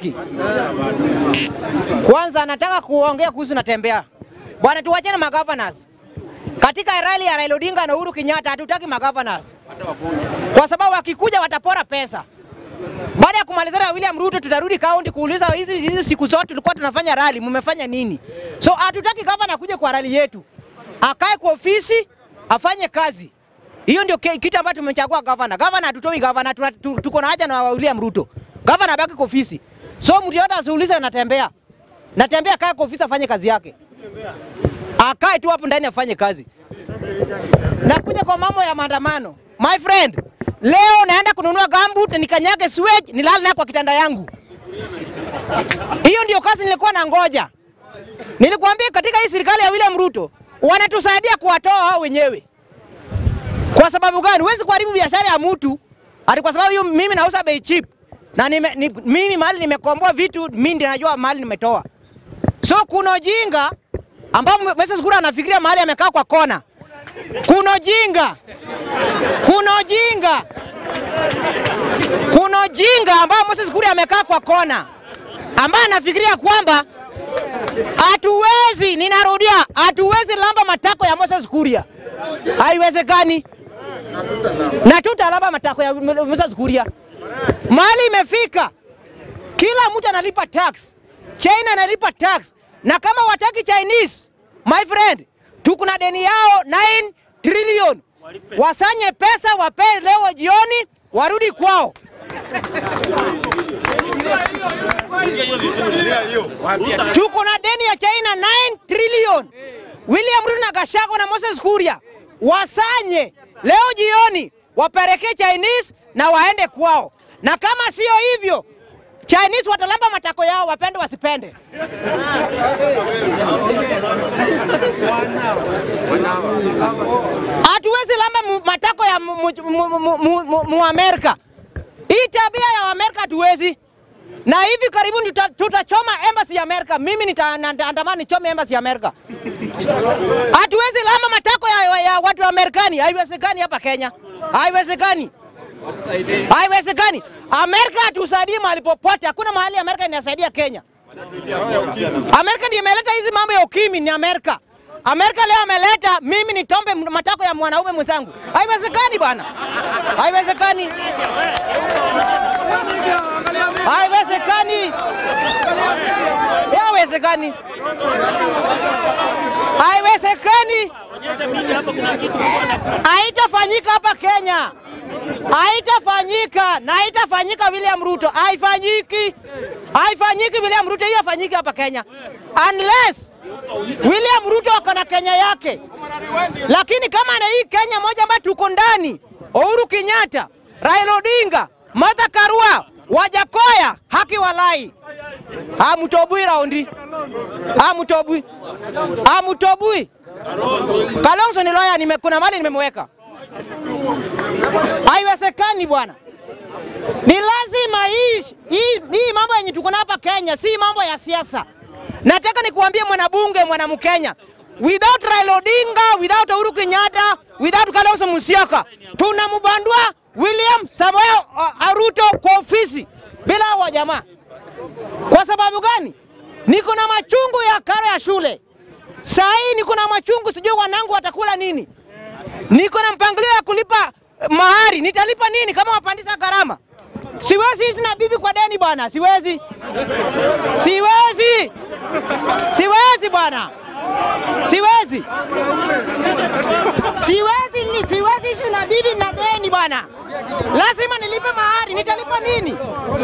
haki. Kwanza nataka kuongea kuhusu Mutembei. Bwana, tuwachane magovernors. Katika rally ya Raila Odinga na Uhuru Kenyatta hatutaki magovernors. Kwa sababu wakikuja watapora pesa. Baada ya kumalizana na William Ruto tutarudi county kuuliza hizi siku zote tulikuwa tunafanya rally, mmefanya nini? So hatutaki governor kuja kwa rally yetu. Akae kwa ofisi, afanye kazi. Hiyo ndio kitu ambacho tumechagua governor. Governor hatutoi governor, tuko na haja na William Ruto. Governor baki kwa ofisi. So mtu yote asiulize Mutembei kae kwa ofisi afanye kazi yake. Akae tu hapo ndani afanye kazi. Na kuja kwa mambo ya maandamano. My friend, leo naenda kununua gambut nikanyage switch nilale nayo kwa kitanda yangu. Hiyo ndio kazi nilikuwa na ngoja. Nilikwambia katika hii serikali ya William Ruto wanatusaidia kuwatoa hao wenyewe. Kwa sababu gani? Huwezi kuharibu biashara ya mtu ati kwa sababu mimi nauza bei cheap. Na mimi mahali nimekomboa vitu, mimi ndio najua mahali nimetoa. So kuna jinga ambao Moses Kura anafikiria mahali amekaa kwa kona. Kuna jinga ambao Moses Kura amekaa kwa kona. Ambao anafikiria kwamba hatuwezi, ninarudia, hatuwezi lamba matako ya Moses Kura. Haiwezekani. Na tutalamba matako ya Moses Kura. Mali imefika. Kila mtu analipa tax. China analipa tax. Na kama wataki Chinese, my friend, tuko na deni yao 9 trillion. Wasanye pesa wape leo jioni warudi kwao. Tuko na deni ya China 9 trillion. William Ruto na Gachagua na Moses Kura wasanye leo jioni wapeleke Chinese na waende kwao. Na kama sio hivyo, Chinese watalamba matako yao wapende wasipende. Hatuwezi lamba matako ya Amerika. Hii tabia ya Amerika hatuwezi. Na hivi karibuni tutachoma embassy ya Amerika. Mimi nitaandamana nichome embassy ya Amerika. Hatuwezi lamba matako ya watu wa Amerikani. Haiwezekani hapa Kenya. Haiwezekani. Amerika hatusaidii mahali popote. Hakuna mahali Amerika inasaidia Kenya. Amerika ndiye imeleta hizi mambo ya ukimwi ni Amerika. Amerika leo ameleta mimi nitombe matako ya mwanaume mwenzangu. Haiwezekani bwana. Haiwezekani. Haitafanyika hapa Kenya. Haitafanyika na haitafanyika William Ruto. Haifanyiki William Ruto, hiyo fanyiki hapa Kenya. Unless William Ruto akana Kenya yake. Lakini kama na hii Kenya moja ambayo tuko ndani, Uhuru Kenyatta, Raila Odinga, Martha Karua, Wajakoya, haki walai. Hamutobui raundi. Hamutobui. Kalonzo ni lawyer, kuna mali nimemweka. Haiwezekani bwana. Ni lazima hii mambo yenye tuko na hapa Kenya si mambo ya siasa. Nataka nikuambie mwanabunge mwanamkenya, without Raila Odinga, without Uhuru Kenyatta, without Kalonzo Musyoka, tunambandua William Samoei Ruto kwa ofisi bila hao jamaa. Kwa sababu gani? Niko na machungu ya karo ya shule. Saa hii niko na machungu, sijui wanangu watakula nini. Niko na mpangilio ya kulipa mahari, nitalipa nini kama wapandisha gharama? Siwezi hizi na bibi kwa deni bwana, siwezi bwana. Siwezi hizi na bibi na deni bwana. Lazima nilipe mahari, nitalipa nini?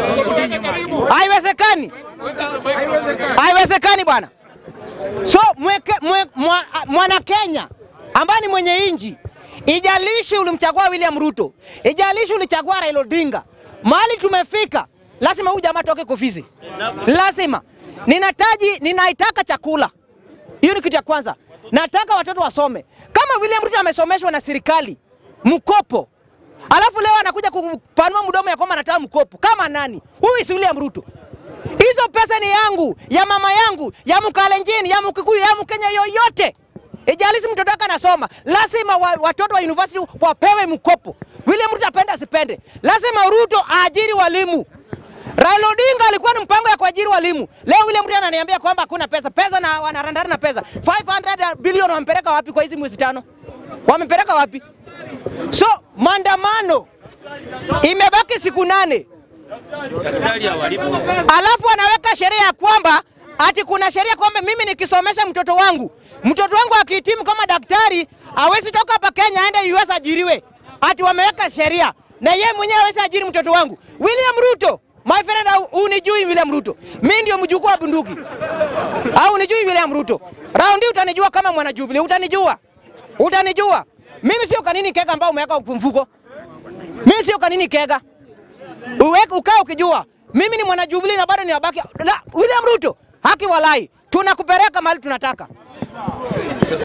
Haiwezekani bwana. So mwana Kenya ambaye ni mwenye inji, ijalishi ulimchagua William Ruto, ijalishi ulichagua Raila Odinga, mahali tumefika, lazima huyu jamaa toke ofisi. Lazima. Ninaitaka chakula. Hiyo ni kitu ya kwanza. Nataka watoto wasome. Kama William Ruto amesomeshwa na serikali mkopo, alafu leo anakuja kupanua mdomo ya kwamba anataka mkopo. Kama nani? Huyu si William Ruto. Hizo pesa ni yangu, ya mama yangu, ya Mkalenjin, ya Mkikuyu, ya Mkenya yoyote. Ijalishi mtoto wake anasoma, lazima watoto wa university wapewe mkopo. William Ruto apende asipende, lazima Ruto aajiri walimu. Raila Odinga alikuwa na mpango ya walimu. Leo William Ruto ananiambia kwamba hakuna pesa. Pesa na wanarandana na pesa. 500 billion wamepeleka wapi kwa hizi mwezi 5? Wamepeleka wapi? So maandamano imebaki siku 8. Alafu anaweka sheria ya kwamba ati kuna sheria kwamba mimi nikisomesha mtoto wangu akihitimu kama daktari hawezi toka hapa Kenya aende US ajiriwe. Ati wameweka sheria na yeye mwenyewe hawezi ajiri mtoto wangu. William Ruto, my friend, unijui William Ruto. Mimi ndio mjukuu wa bunduki. Au unijui William Ruto. Raundi utanijua kama mwana Jubilee, utanijua. Mimi sio kanini kega ambao umeweka mfuko. Mimi sio kanini kega. Ukae ukijua. Mimi ni mwana Jubilee na bado ni wabaki. William Ruto, haki walai. Tunakupeleka mahali tunataka.